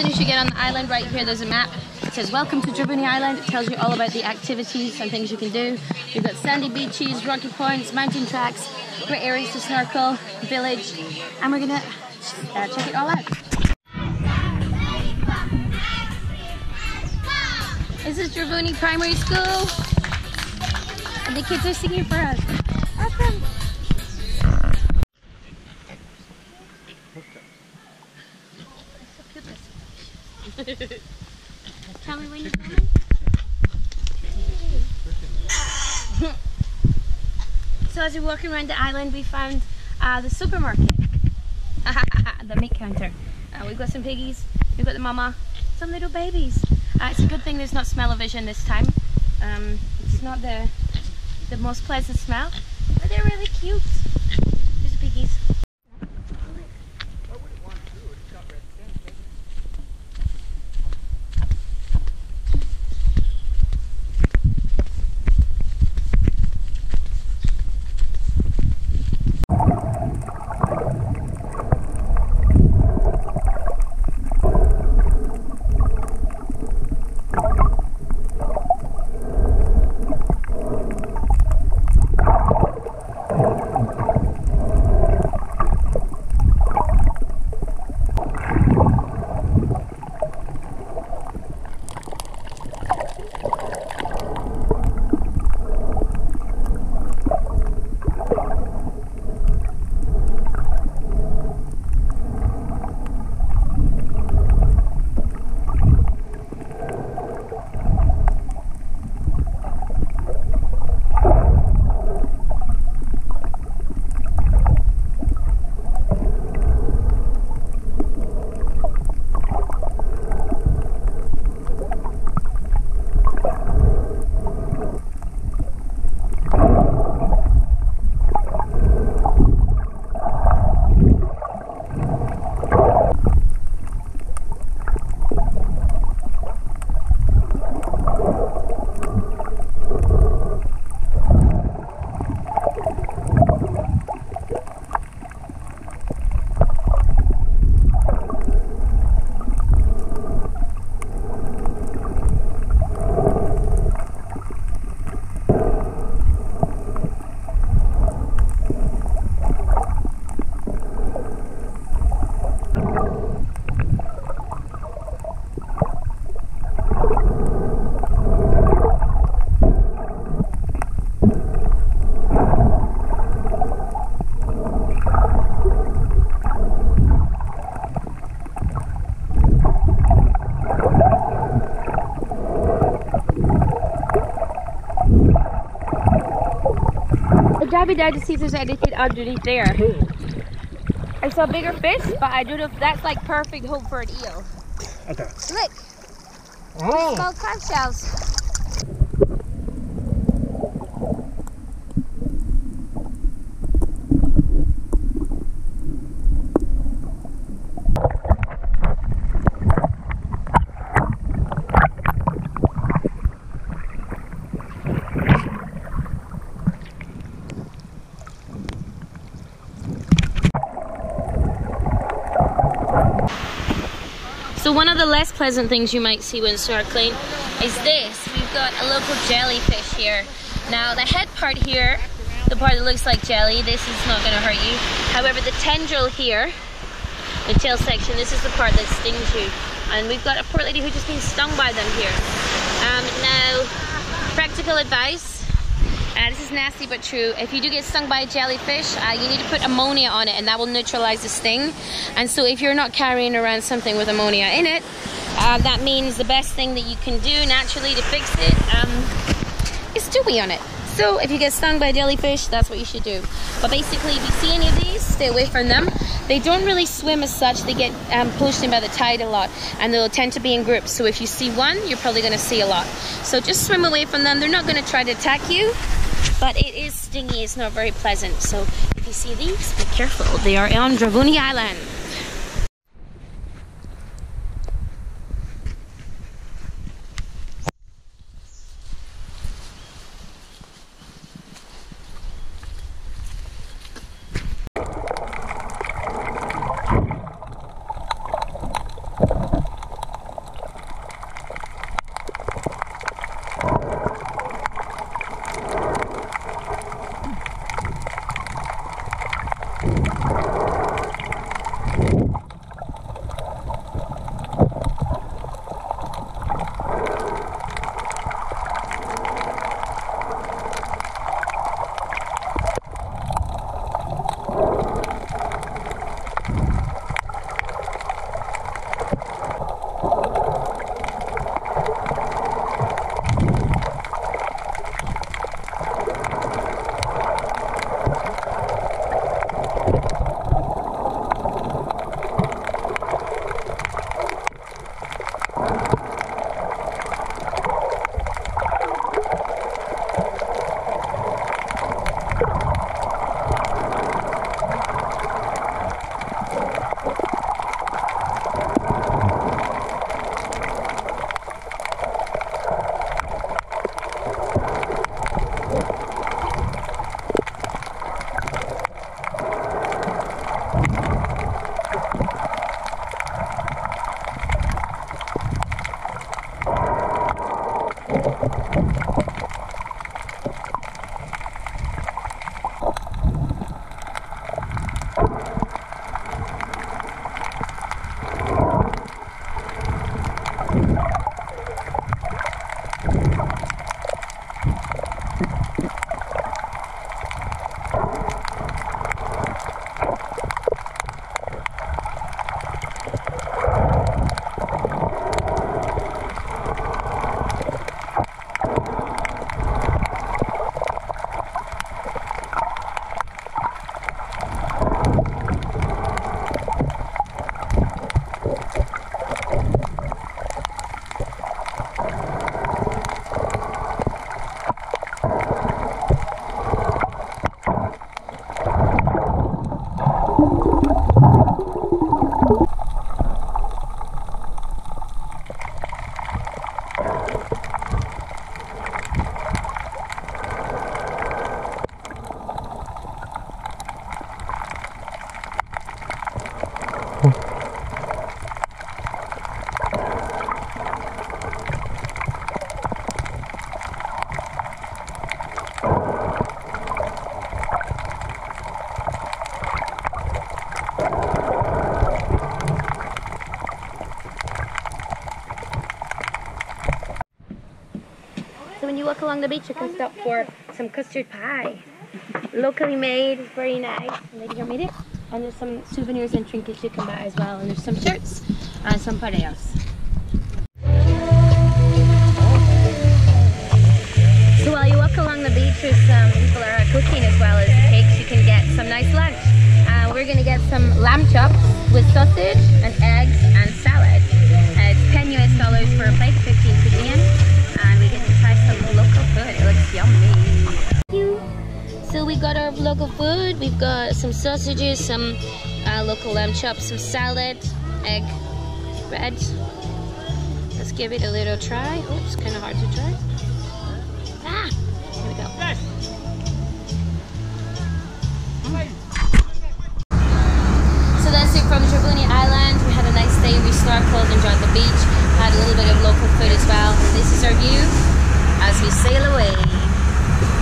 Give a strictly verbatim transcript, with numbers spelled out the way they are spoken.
soon as you get on the island, right here there's a map. It says welcome to Dravuni Island. It tells you all about the activities and things you can do. You've got sandy beaches, rocky points, mountain tracks, great areas to snorkel, village, and we're gonna uh, check it all out. This is Dravuni Primary School, and the kids are singing for us. Awesome. Tell me when you're going. So as we're walking around the island, we found uh, the supermarket, the meat counter. Uh, we've got some piggies, we've got the mama, some little babies. Uh, it's a good thing there's not smell-o-vision this time. Um, it's not the the most pleasant smell, but they're really cute. Here's the piggies. I'll be there to see if there's anything underneath there. I saw bigger fish, but I don't know if that's like perfect home for an eel. Okay. Look, Oh. small crab shells. So one of the less pleasant things you might see when snorkeling is this. We've got a local jellyfish here. Now the head part here, the part that looks like jelly, this is not going to hurt you. However, the tendril here, the tail section, this is the part that stings you. And we've got a poor lady who's just been stung by them here. Um, now, practical advice. Uh, this is nasty but true. If you do get stung by a jellyfish, uh, you need to put ammonia on it and that will neutralize the sting. And so if you're not carrying around something with ammonia in it, uh, that means the best thing that you can do naturally to fix it um, is dewy on it. So if you get stung by a jellyfish, that's what you should do. But basically, if you see any of these, stay away from them. They don't really swim as such. They get um, pushed in by the tide a lot, and they'll tend to be in groups. So if you see one, you're probably going to see a lot. So just swim away from them. They're not going to try to attack you, but it is stingy. It's not very pleasant. So if you see these, be careful. They are on Dravuni Island. So when you walk along the beach, you can stop for some custard pie. Locally made, it's very nice. The lady here made it. And there's some souvenirs and trinkets you can buy as well. And there's some shirts and some pareos. So while you walk along the beach, there's some people that are cooking as well as cakes. You can get some nice lunch. Uh, we're going to get some lamb chops with sausage and eggs and salad. Uh, it's ten U S dollars for a plate, fifteen Fijian. And we get to try some local food. It looks yummy. So we got our local food. We've got some sausages, some uh, local lamb chops, some salad, egg, bread. Let's give it a little try. Oh, it's kind of hard to try. Ah, here we go. Mm. So that's it from Dravuni Island. We had a nice day. We snorkeled, enjoyed the beach, had a little bit of local food as well. This is our view as we sail away.